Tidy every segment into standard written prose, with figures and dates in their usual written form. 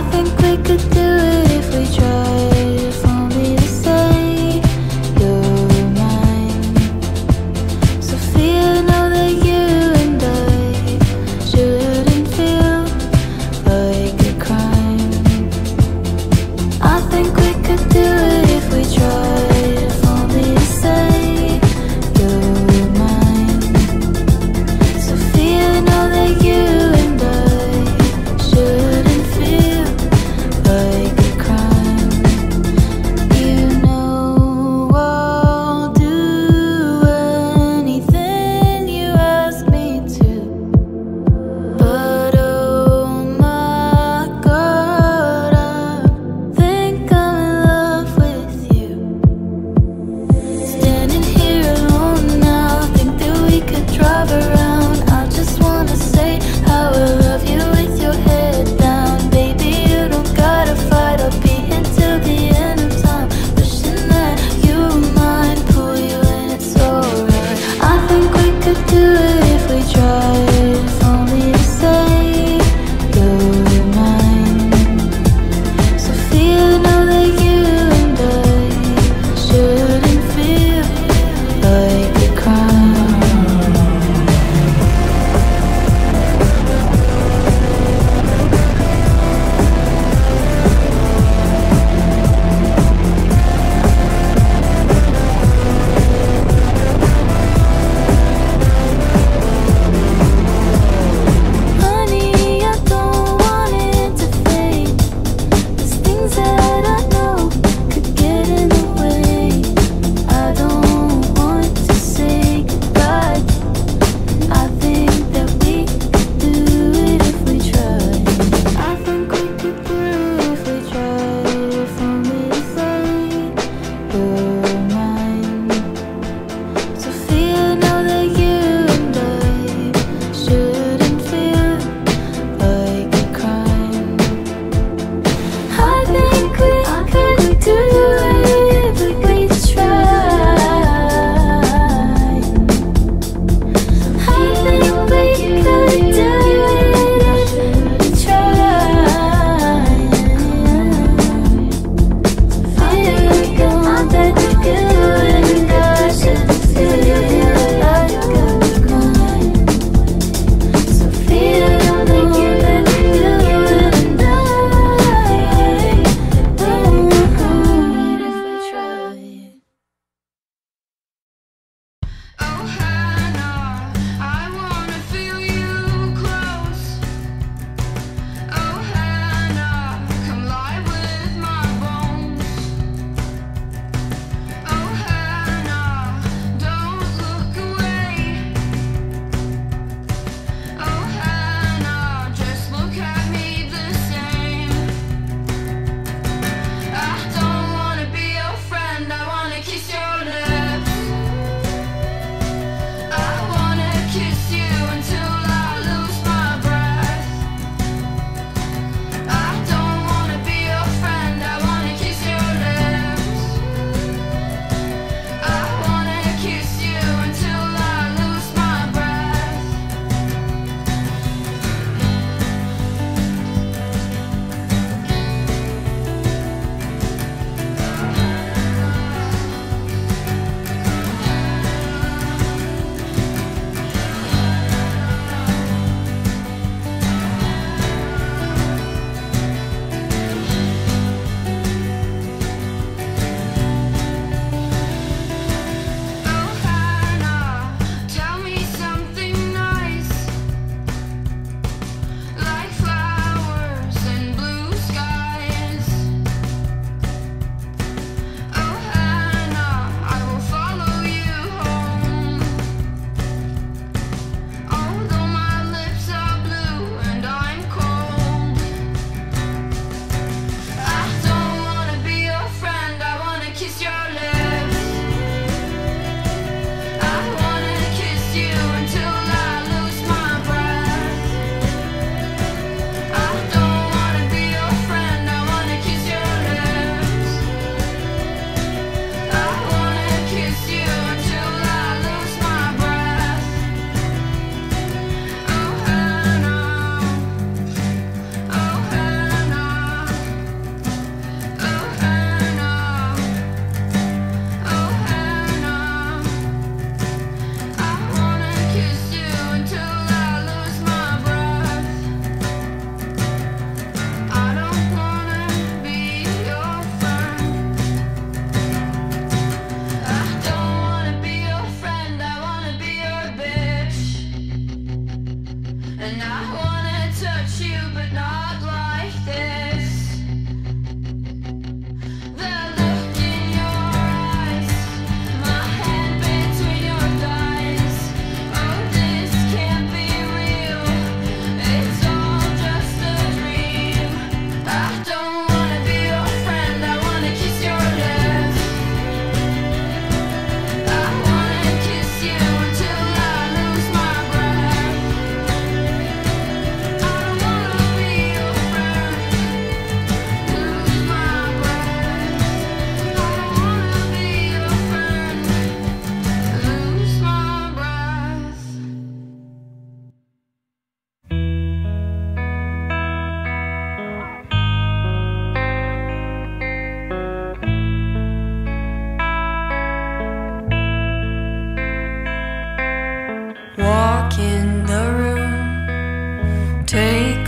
think we could do it if we tried. If only to say you're mine. Sophia, know that you and I shouldn't feel like a crime. I think we could do it if we tried. If only to say you're mine. Sophia, know that you and I shouldn't feel like a crime.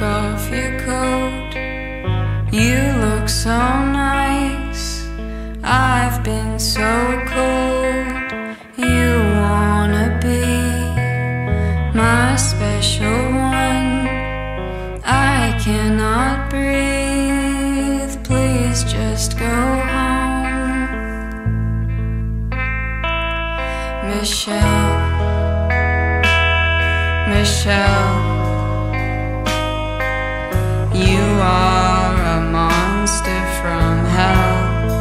off your coat. You look so nice. I've been so cold. You wanna be my special one. I cannot breathe. Please just go home. Michelle, Michelle, you are a monster from hell.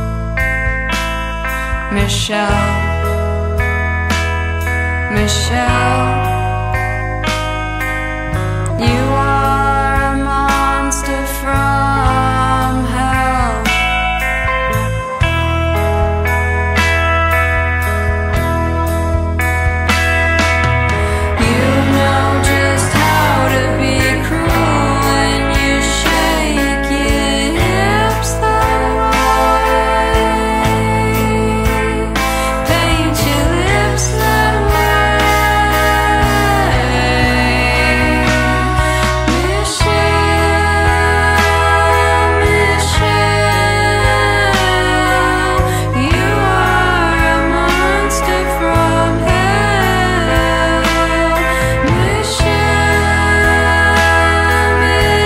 Michelle, Michelle, you are a monster from hell. You know just how to be cruel when you shake your hips that way, paint your lips that way. Michelle, Michelle, you are a monster from hell. Michelle,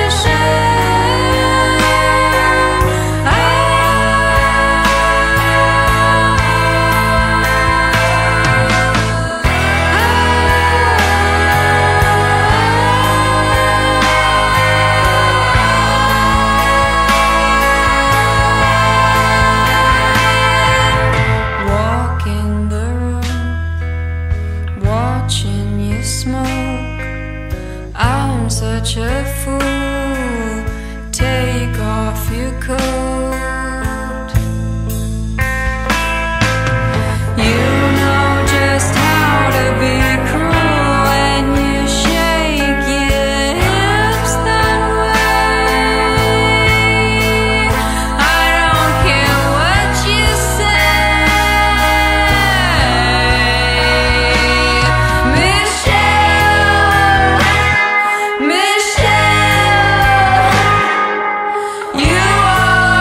walk in the room, watching you smoke. I'm such a fool. Take off your coat. You know just how to be cruel when you shake your hips that way. I don't care what you say. Michelle, Michelle, you are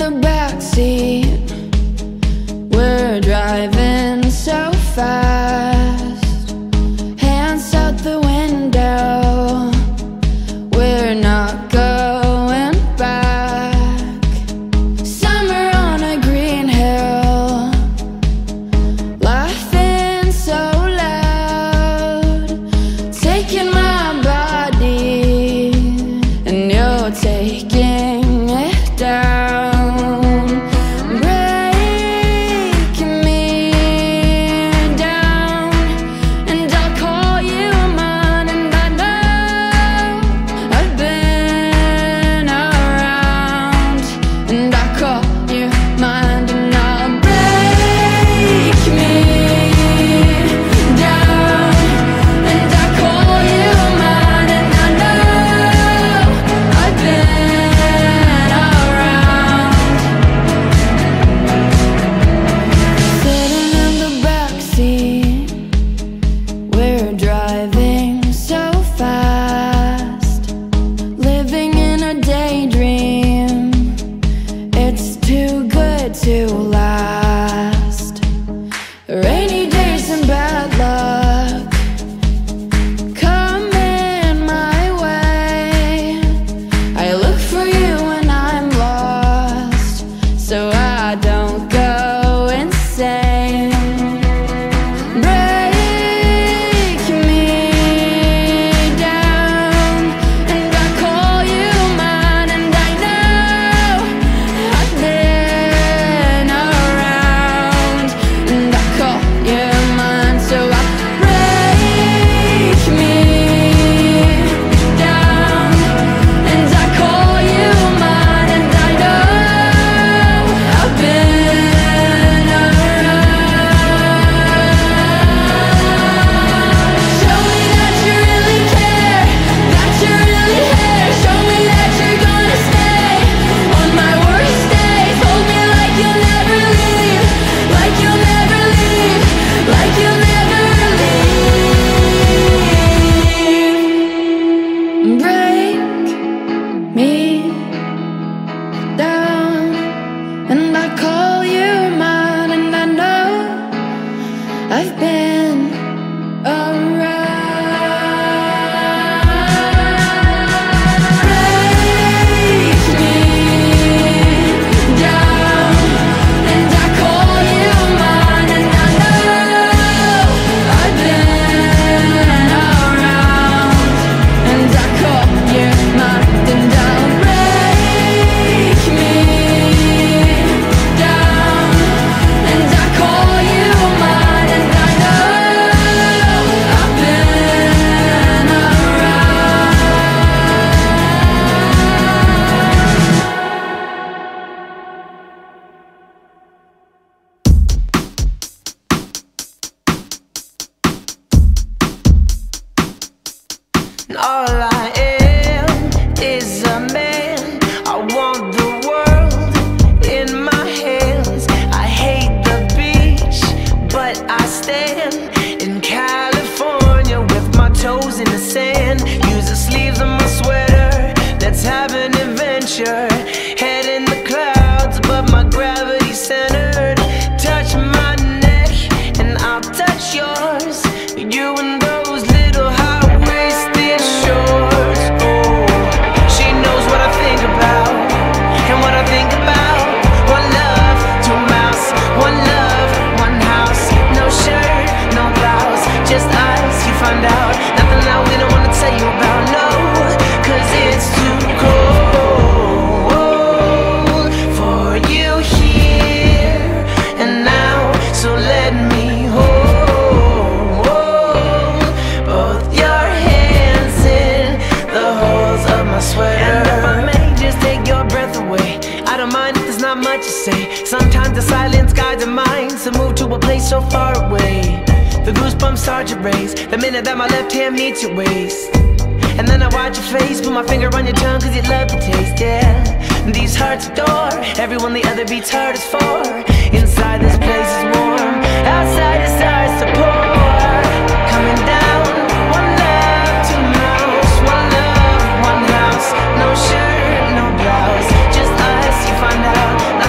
the backseat. We're driving so fast, hands out the window. We're not going back. Summer on a green hill, laughing so loud, taking my body and you're taking it down, breaking me down. And I'll call you mine, and I know I've been around. And I'll call you mine, and I'll break me down. And I'll call you mine, and I know I've been around. Sitting in the backseat, we're driving so fast, living in a daydream. It's too good to last. Rainy days and bad luck coming my way. I look for you when I'm lost, so I don't go insane. Break me down, and I call you mine, and I know I've been around. And I call you mine, so I break me down. And I call you mine, and I know I've been around. Show me that you really care, that you really care. Show me that you're gonna stay on my worst days. Hold me like you'll never leave, like you'll never leave, like you'll never leave. Break me down, and I call you mine, and I know I've been around. Break me down, and I call you mine, and I know I've been around. And I call you mine, and I'll break me down. And I call you mine, and I know I've been around. And all I am is a man. I want the world in my hands. I hate the beach, but I stand in California with my toes in the sand. Use the sleeves of my sweater, let's have an adventure. Head in the clouds, but my gravity's centered. Touch my neck, and I'll touch yours. You and those little high-waisted shorts. Oh, she knows what I think about, and what I think about. One love, two mouths. One love, one house. No shirt, no blouse, just us. You find out nothing that we don't wanna tell you about. No, 'cause it's too cold for you here and now. So let me hold both your hands in the holes of my sweater. And if I may just take your breath away, I don't mind if there's not much to say. Sometimes the silence guides our minds to move to a place so far away. The goosebumps start to raise the minute that my left hand meets your waist. And then I watch your face, put my finger on your tongue, 'cause you love the taste, yeah. These hearts adore everyone the other beats hardest for. Inside this place is warm, outside it starts to pour. Coming down, one love, two mouths. One love, one house. No shirt, no blouse, just us. You find out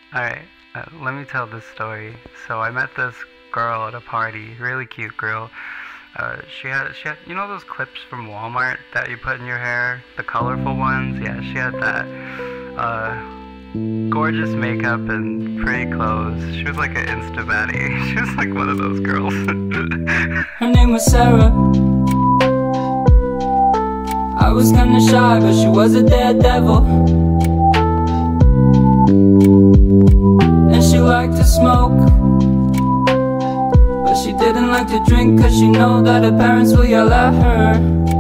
Alright, let me tell this story. So I met this girl at a party, really cute girl. She had, you know those clips from Walmart that you put in your hair? The colorful ones? Yeah, she had that. Gorgeous makeup and pretty clothes. She was like an Insta baddie. She was like one of those girls. Her name was Sarah. I was kinda shy, but she was a daredevil. And she liked to smoke, but she didn't like to drink, cause she know that her parents will yell at her.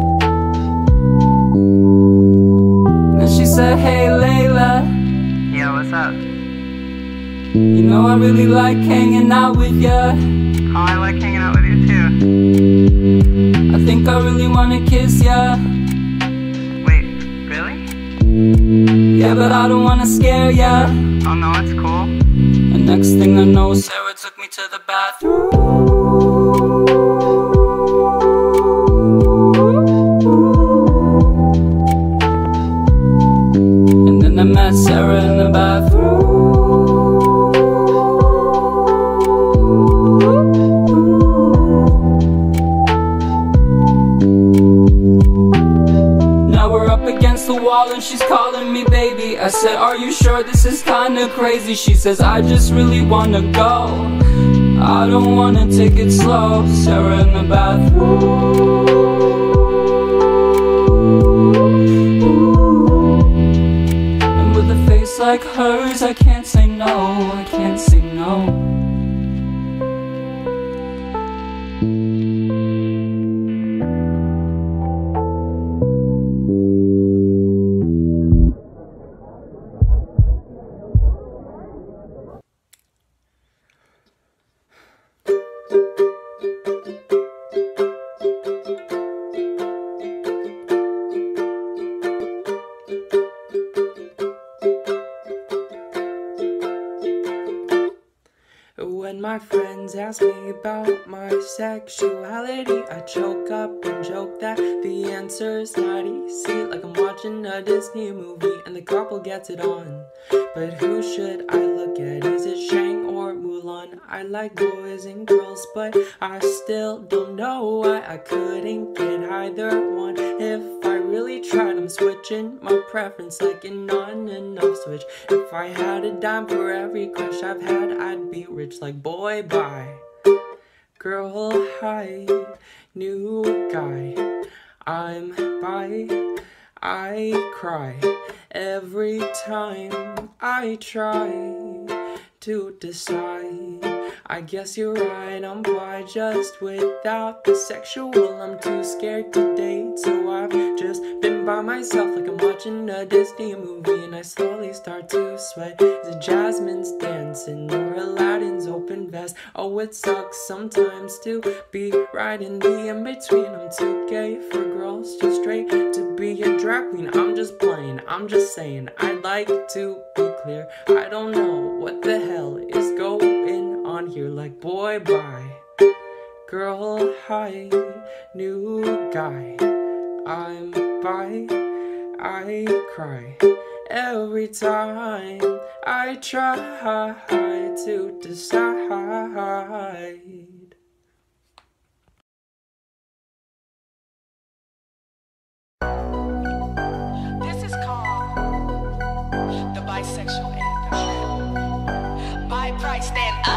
Then she said, hey Layla, Yeah, what's up? you know I really like hanging out with ya. Oh, I like hanging out with you too. I think I really wanna kiss ya. Wait, really? Yeah, but I don't wanna scare ya. Oh no, it's cool. And next thing I know, Sarah took me to the bathroom. And then I met Sarah in the bathroom. Now we're up against the wall and she's calling me baby. I said, are you sure this is kinda crazy? She says, I just really wanna go. I don't wanna take it slow. Sarah in the bathroom. And with a face like hers, I can't say no. I can't say no. When my friends ask me about my sexuality, I choke up and joke that the answer's not easy. Like I'm watching a Disney movie and the couple gets it on. But who should I look at? Is it Shang or Mulan? I like boys and girls, but I still don't know why I couldn't get either one. If I really tried, I'm switching my preference like an on and off switch. If I had a dime for every crush I've had, I'd be rich. Like boy, bye. Girl, hi. New guy. I'm bi. I cry every time I try to decide. I guess you're right, I'm bi, just without the sexual. I'm too scared to date, so I've just been by myself like I'm watching a Disney movie. And I slowly start to sweat. Is it Jasmine's dancing or Aladdin's open vest? Oh, it sucks sometimes to be right in the in-between. I'm too gay for girls, too straight to be a drag queen. I'm just playing, I'm just saying, I'd like to be clear. I don't know what the hell is going on here. Like boy, bye. Girl, hi. New guy. I'm bi. I cry every time I try to decide. This is called the bisexual anthem. By price, stand up.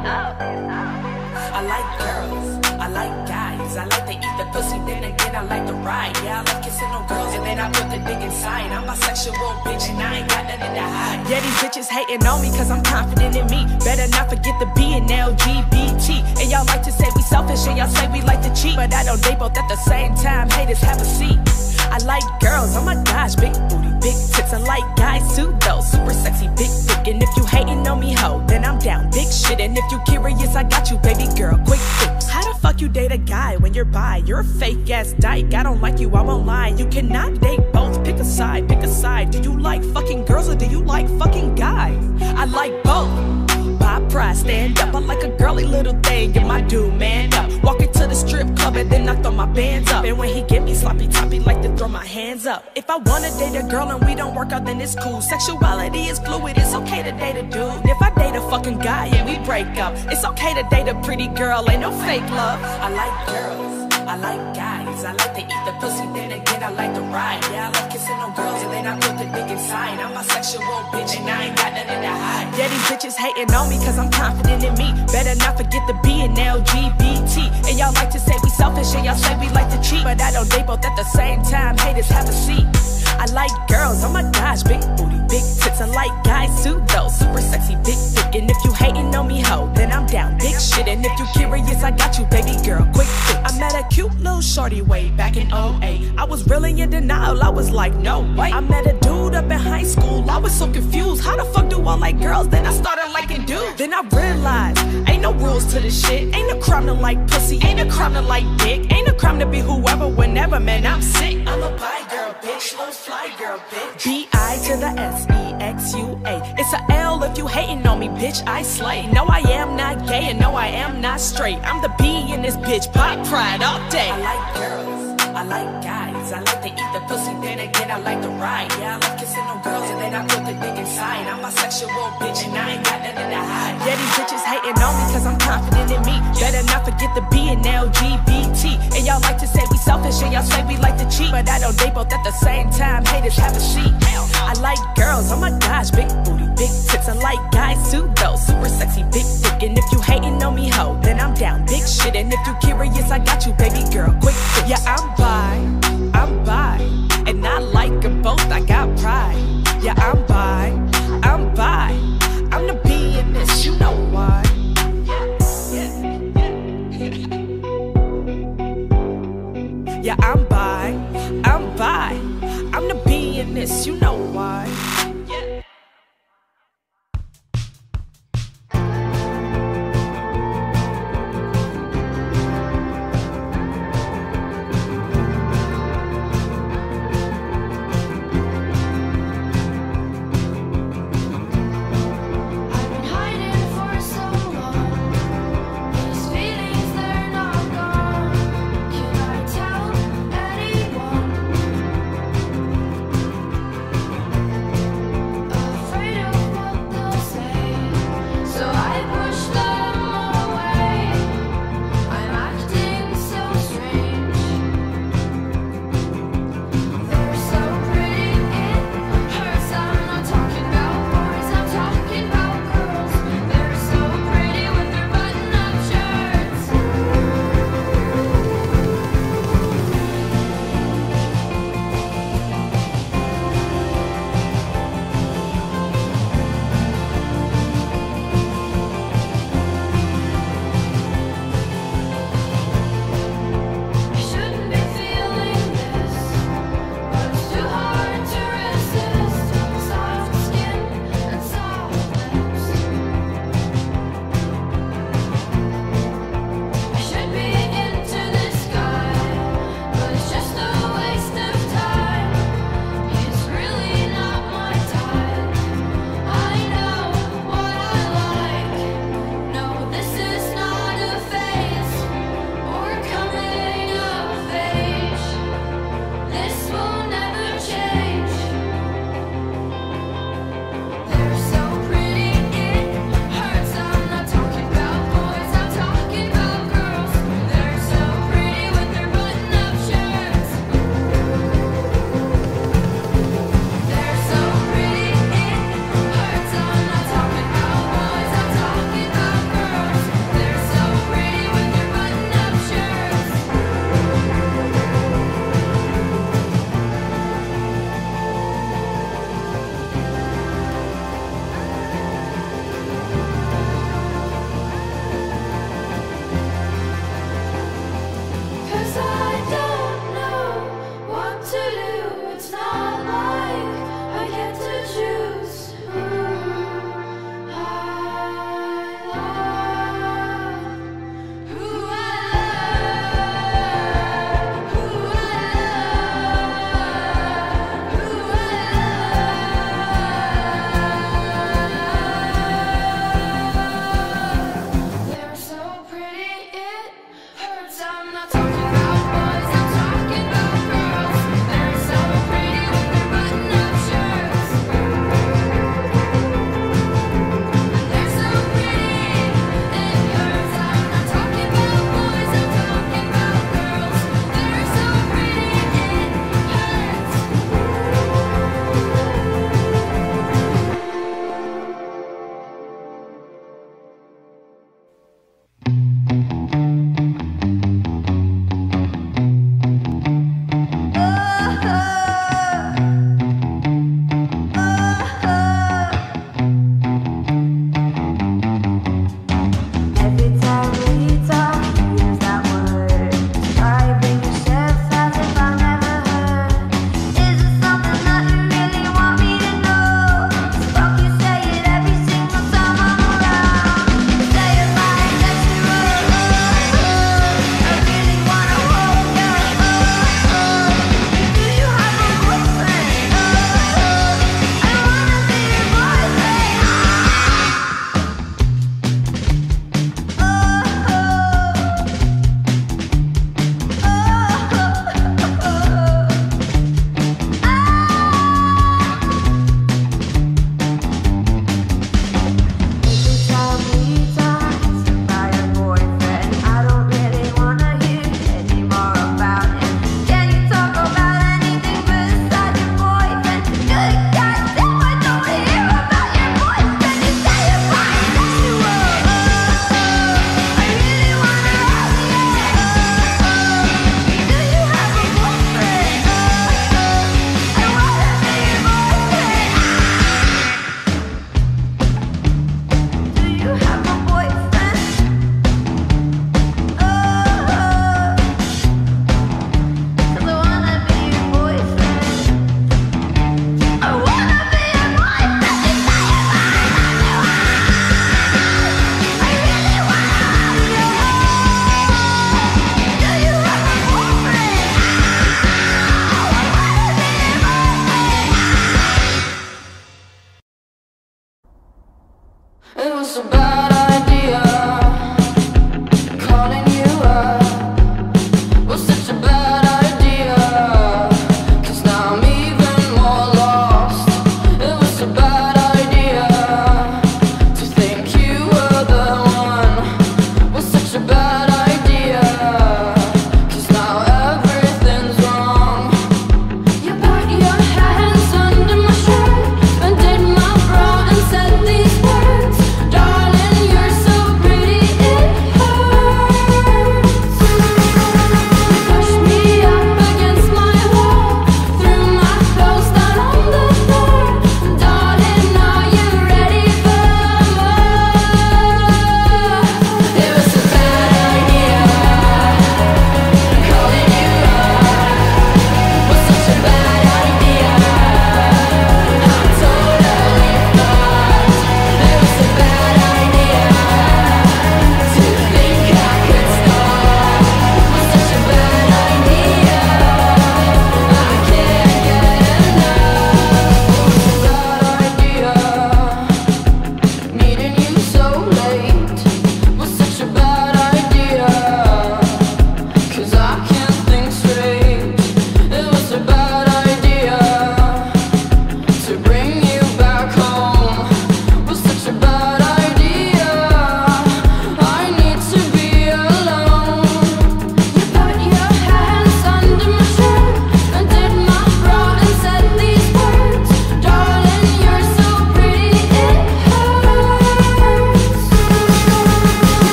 I like girls, I like guys, I like to eat the pussy, then again I like to ride. Yeah, I like kissing on girls and then I put the dick inside. I'm bisexual, bitch, and I ain't got nothing to hide. Yeah, these bitches hating on me cause I'm confident in me. Better not forget the B and LGBT. And y'all like to say we selfish and y'all say we like to cheat, but I know they both at the same time. Haters, have a seat. I like girls, oh my gosh, big booty, big tits. I like guys too though, super sexy, big dick. And if you hating on me, ho, then I'm down, big shit. And if you curious, I got you, baby girl, quick fix. How the fuck you date a guy when you're bi? You're a fake ass dyke, I don't like you, I won't lie. You cannot date both, pick a side, pick a side. Do you like fucking girls or do you like fucking guys? I like both. By cry, stand up. I like a girly little thing, get my dude man up. Walk into the strip club and then I throw my bands up. And when he get me sloppy toppy, like to throw my hands up. If I wanna date a girl and we don't work out, then it's cool. Sexuality is fluid, it's okay to date a dude. And if I date a fucking guy and we break up, it's okay to date a pretty girl, ain't no fake love. I like girls, I like guys, I like to eat the pussy, then again I like to ride. Yeah, I like kissing on girls and then I put the dick inside. I'm a sexual bitch and I ain't got nothing to hide. Yeah, these bitches hating on me cause I'm confident in me. Better not forget the B and LGBT. And y'all like to say we selfish and y'all say we like to cheat, but I don't date both at the same time. Haters have a seat. I like girls, oh my gosh, big booty, big tits. I like guys too though, super sexy, big dick. And if you hating on me, ho, then I'm down, big shit. And if you curious, I got you, baby girl, quick fix. I met a cute little shorty way back in 08. I was really in denial, I was like, no way. I met a dude up in high school, I was so confused. How the fuck do I like girls? Then I started liking dudes. Then I realized, ain't no rules to this shit. Ain't a crime to like pussy, ain't a crime to like dick. Ain't a crime to be whoever, whenever, man, I'm sick. I'm a bi girl, bitch, little fly girl, bitch. B-I to the S-E-X-U-A. It's a L if you hating on me, bitch, I slay. No, I am not gay and no, I am not straight. I'm the B in this bitch, pop pride all day. I like girls, I like guys, I like to eat the pussy, then again I like to ride. Yeah, I like kissing on girls and then I put the dick inside. I'm a sexual bitch and I ain't got nothing to hide. Yeah, these bitches hating on me cause I'm confident in me. Better not forget the B and LGBT. And y'all like to say we selfish and y'all say we like to cheat, but I don't date both at the same time. Haters have a seat. I like girls, oh my gosh, big booty, big tits. I like guys too though, super sexy, big dick. And if you hating on me, ho, then I'm down, big shit. And if you curious, I got you, baby girl, quick fix. Yeah, I'm bi, and I like them both, I got pride. Yeah, I'm bi, I'm the B in this, you know why. Yeah, I'm bi, I'm the B in this, you know why. a bad idea. Calling you up was such a bad idea. 'Cause now I'm even more lost. It was a bad idea to think you were the one. Was such a bad idea. 'Cause now everything's wrong. You put your hands under my shirt, undid my bra and said these words. Darling, you're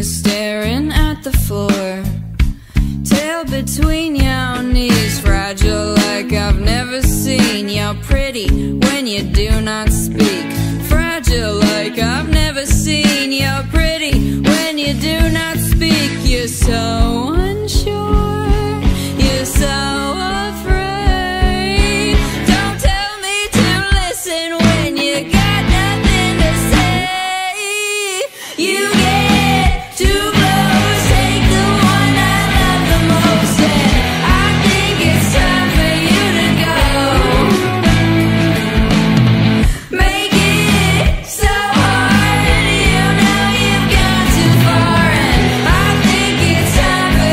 you're staring at the floor, tail between your knees, fragile like I've never seen. You're pretty when you do not speak, fragile like I've never seen. You're pretty when you do not speak. You're so unsure, you're so afraid. Don't tell me to listen when you got nothing to say. You get too close, take the one I love the most, and I think it's time for you to go. Make it so hard, you know you've gone too far, and I think it's time for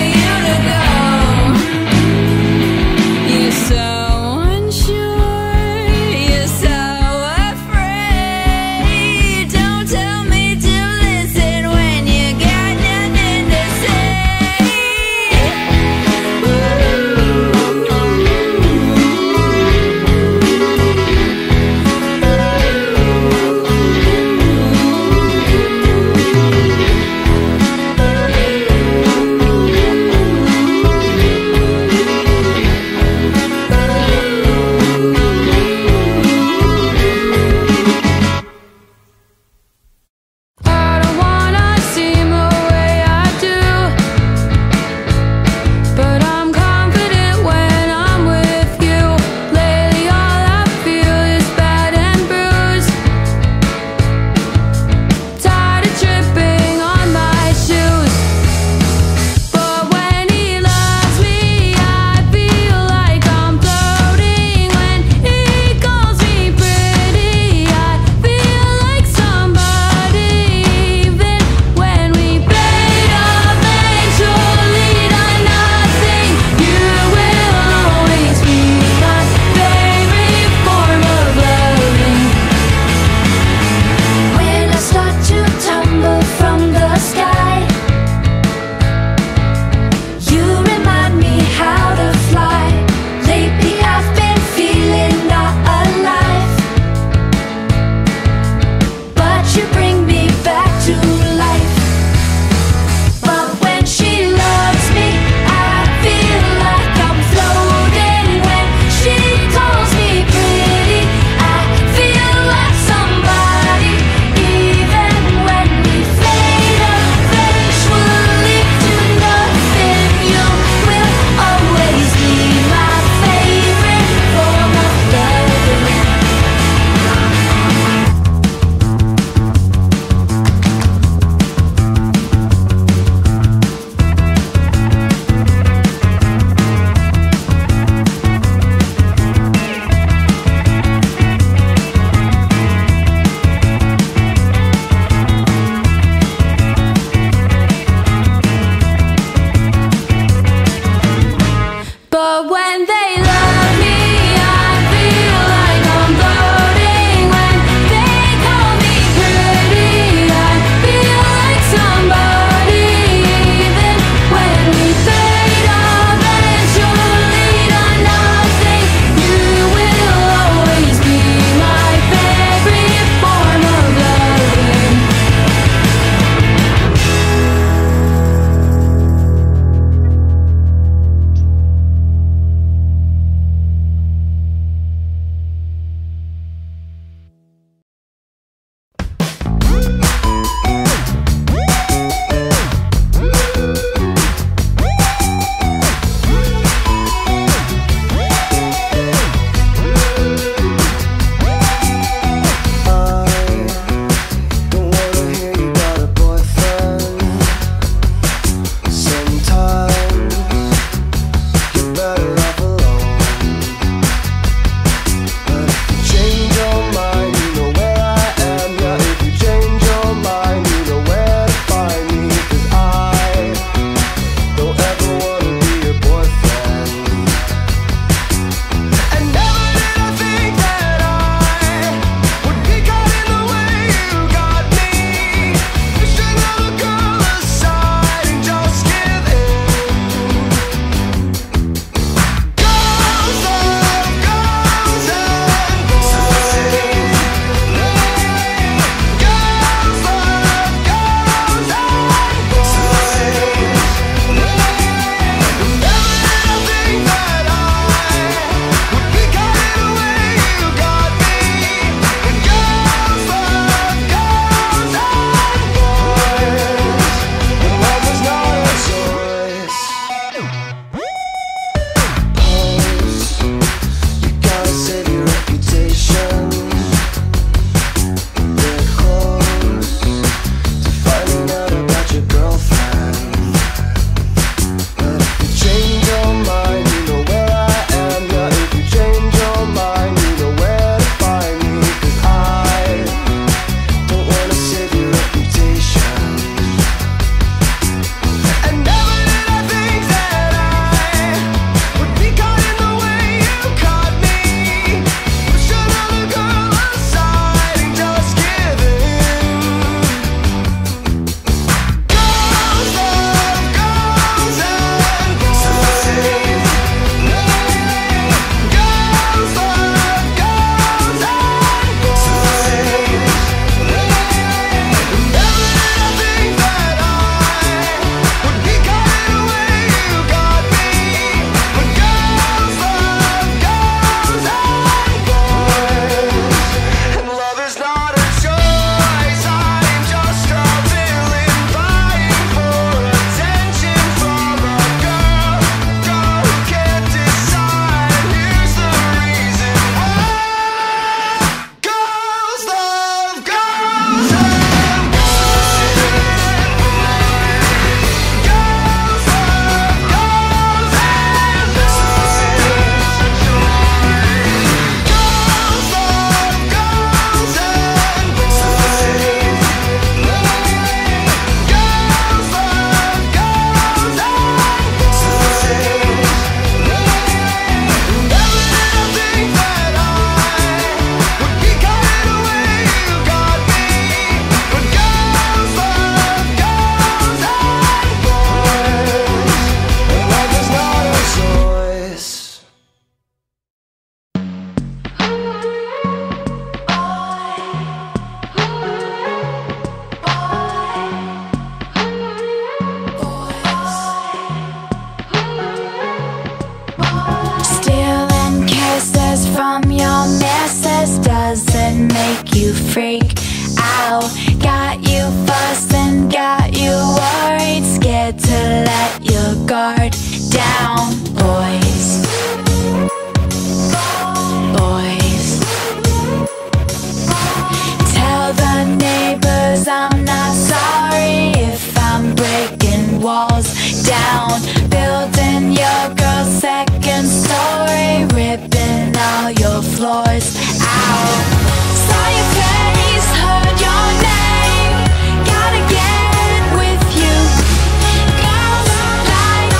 walls down, building your girl's second story, ripping all your floors out. Saw your face, heard your name, gotta get with you. Girls like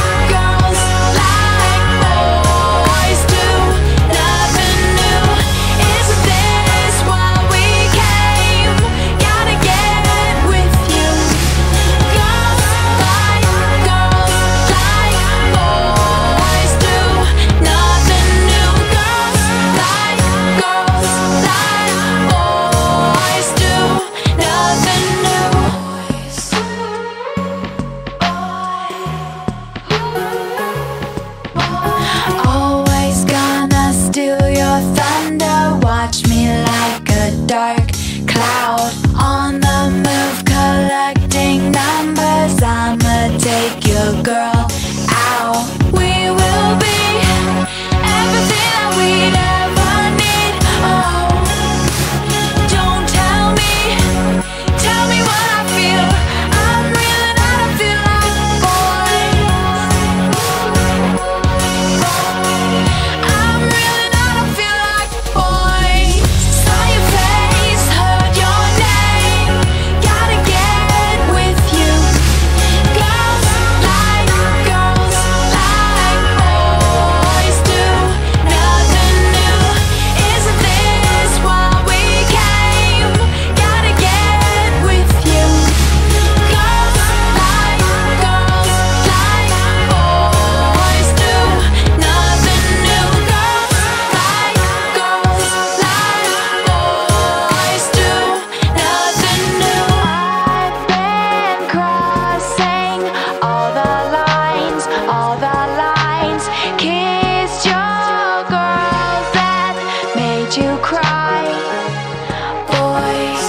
boys do, nothing new. Isn't this why we came? Gotta get with you. Girls like boys do, nothing new. Girls like boys do, nothing new. Always gonna steal your thunder, watch me like a dark cloud on the move, collecting numbers. I'ma take your girl out. We will be everything that we'd ever need. Oh, don't tell me what I feel. I'm reeling out, I feel like I'm reeling out, I feel like boys. Saw your face, heard your name, gotta get with you. Girls like boys do, nothing new. Isn't this why we came? Gotta get with you. Girls like boys do, nothing new. Girls like boys do, nothing new. I've been crossing all the lines, kissed your girl that made you cry, boys.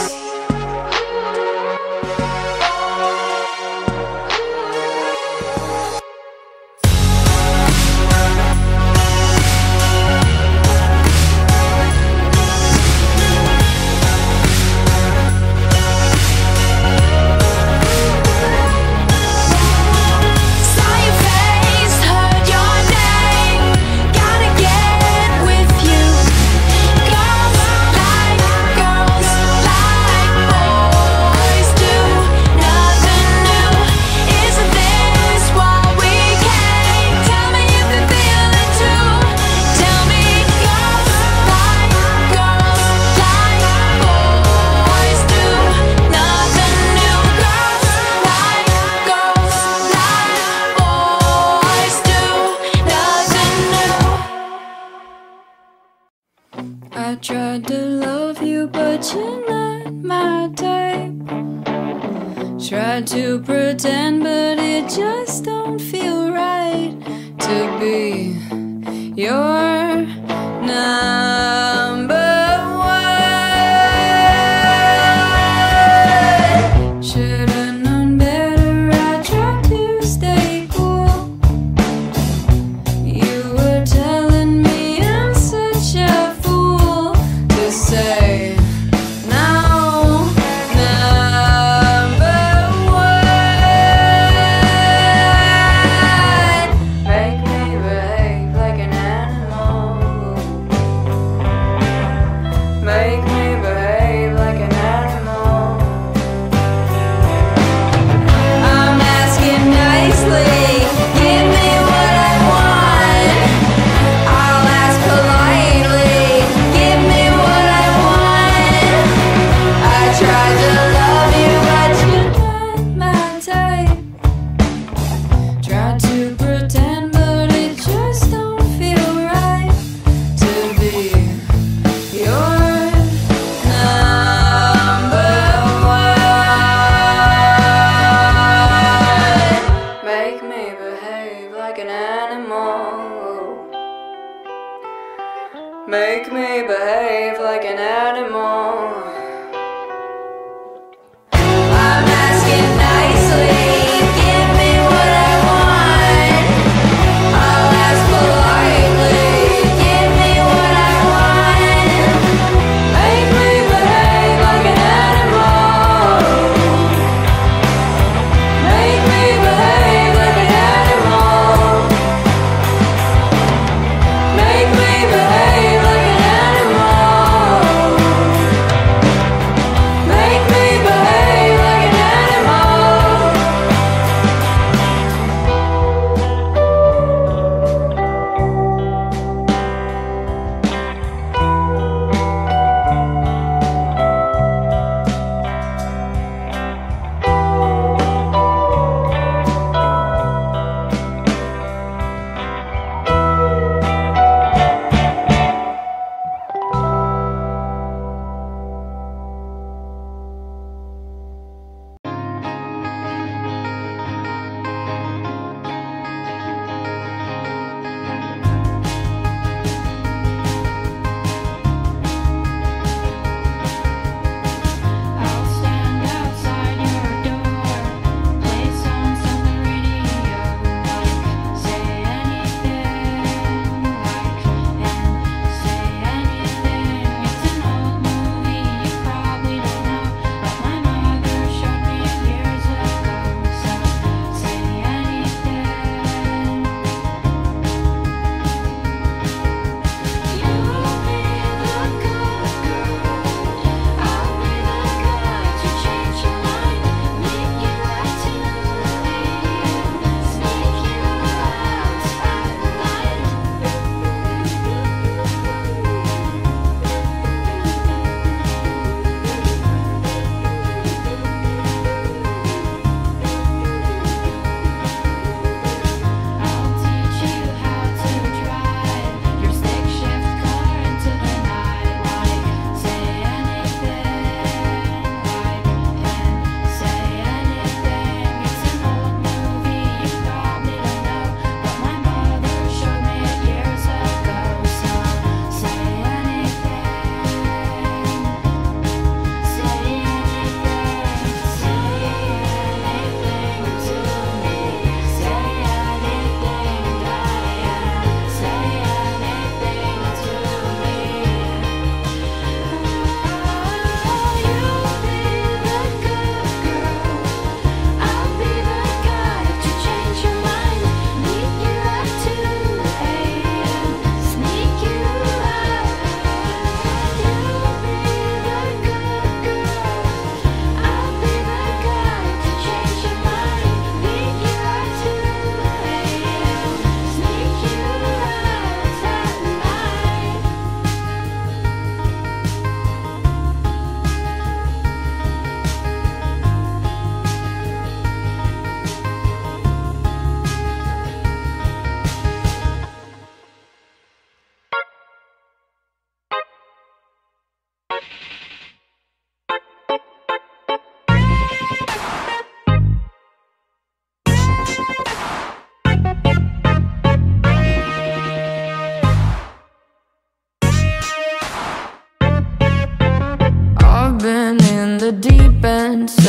Saw your face, heard your name, gotta get with you. Girls like boys do, nothing new. Isn't this why we came? Tell me if you feel it too. Tell me. Girls like boys do, nothing new. Girls like boys do, nothing new. I tried to love you, but you're not my type. Tried to pretend, but it just don't feel right to be your number one. Should've known better, I tried to stay cool. You were telling me I'm such a fool to say no. Number one, make me behave like an animal. Make me behave like an animal. I'm asking nicely, give me what I want. I'll ask politely, give me what I want. I tried to love you, but you're not my type. Tried to pretend, but it just don't feel right to be your number one. Make me behave like an animal. Make me behave like an animal. I'm asking nicely, give me what I want. I'll ask politely, give me what I want. Make me behave like an animal. Make me behave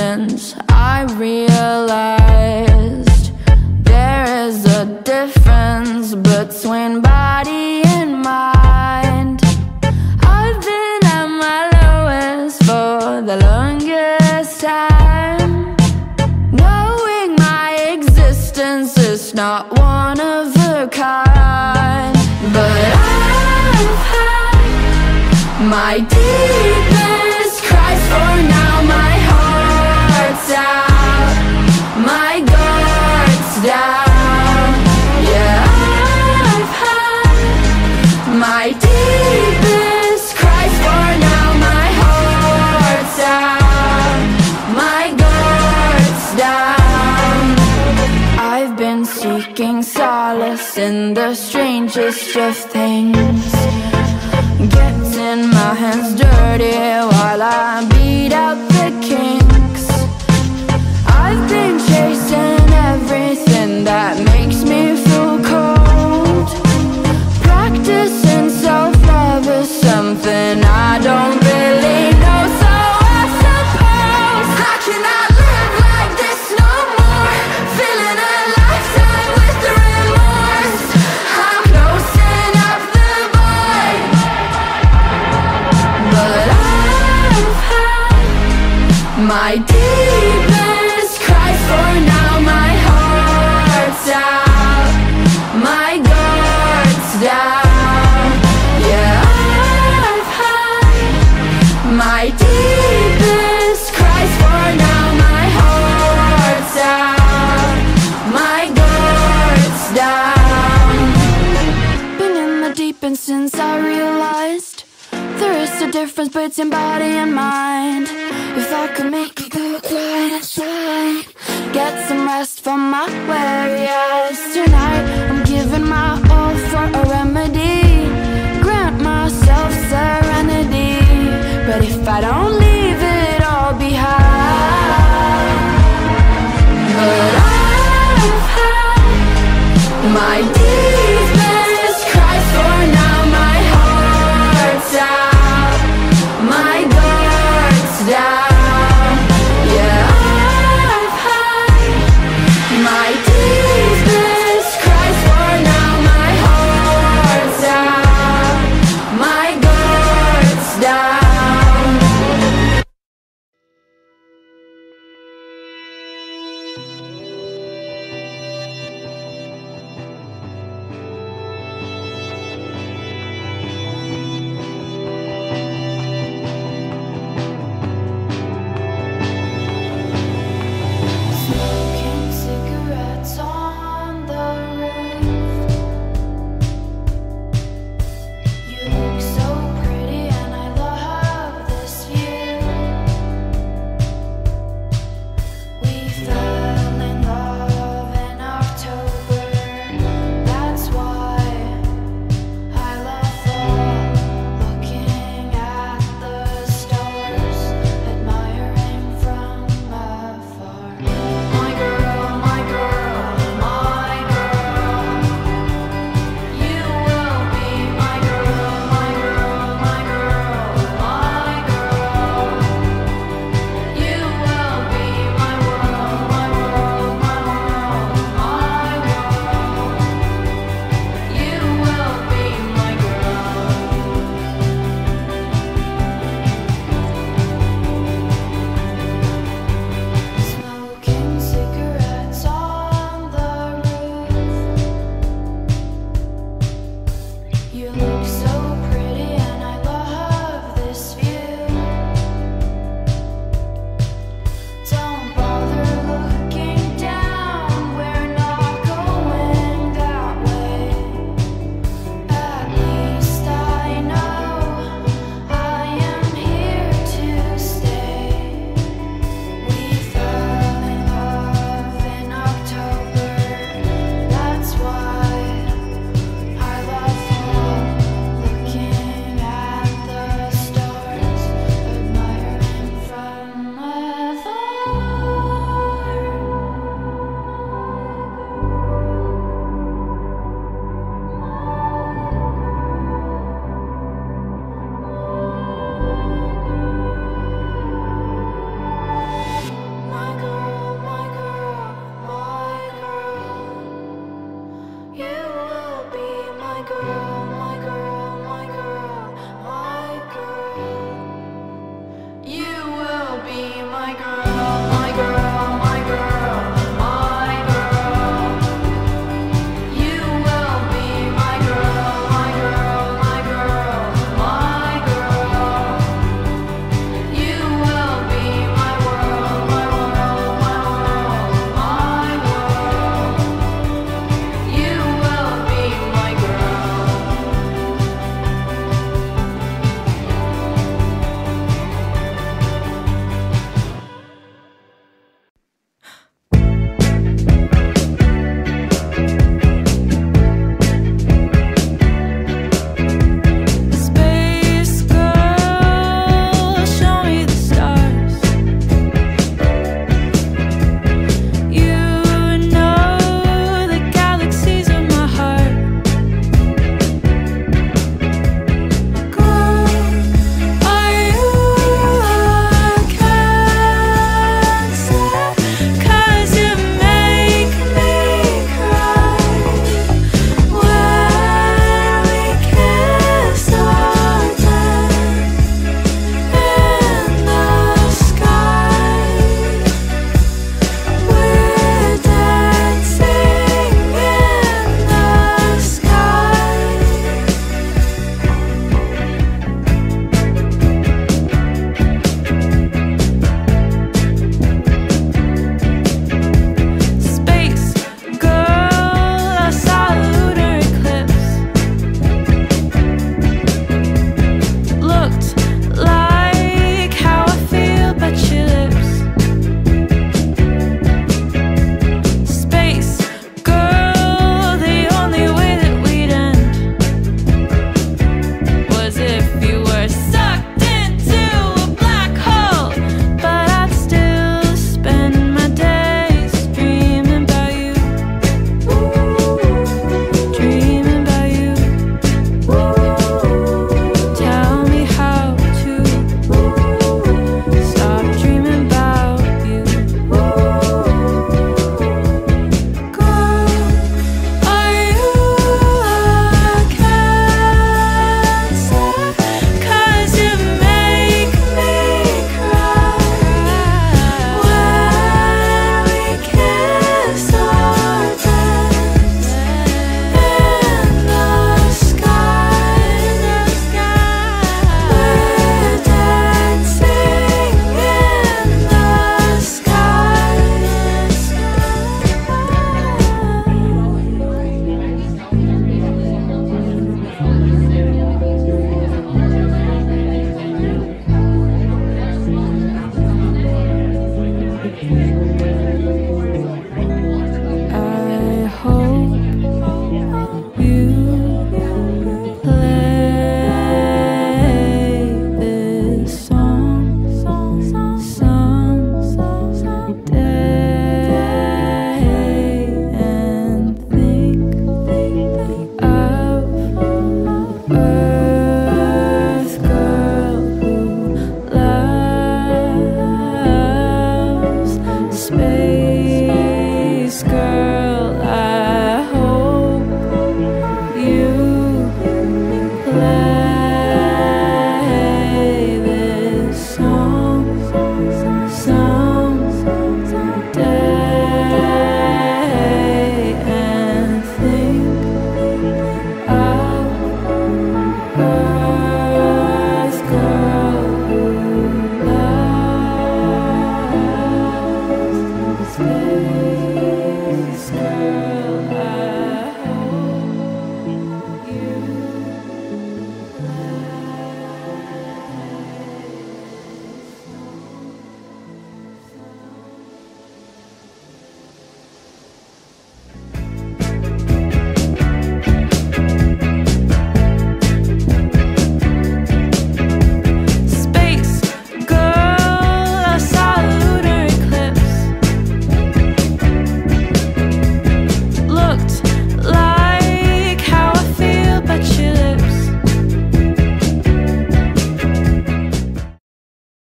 distance, I realized there is a difference between body and mind. I've been at my lowest for the longest time, knowing my existence is not one of a kind. But I've had my deepest cries, for now my heart's out, my guard's down. Yeah, I've had my deepest cries, for now my heart's out, my guard's down. I've been seeking solace in the strangest of things, getting my hands dirty while I beat out the kinks. I've been chasing everything that makes me feel cold. Practicing self-love is something I don't really know, so I suppose I cannot live like this no more, feeling a lifetime with the remorse. I'm closing up the void, but I've had my deepest cries, for now my heart's out, my guard's down. Yeah, I've had my deepest cries, for now my heart's out, my guard's down. Been in the deep end since I realized there is a difference between body and mind. If I could make it go quiet inside, get some rest from my weary eyes. Tonight I'm giving my all for a remedy, grant myself serenity. But if I don't leave it all behind, but I've had my deepest cries, for now my heart's out, my guard's down. Yeah, I've had my deepest cries, for now my heart's out, my guard's down. go.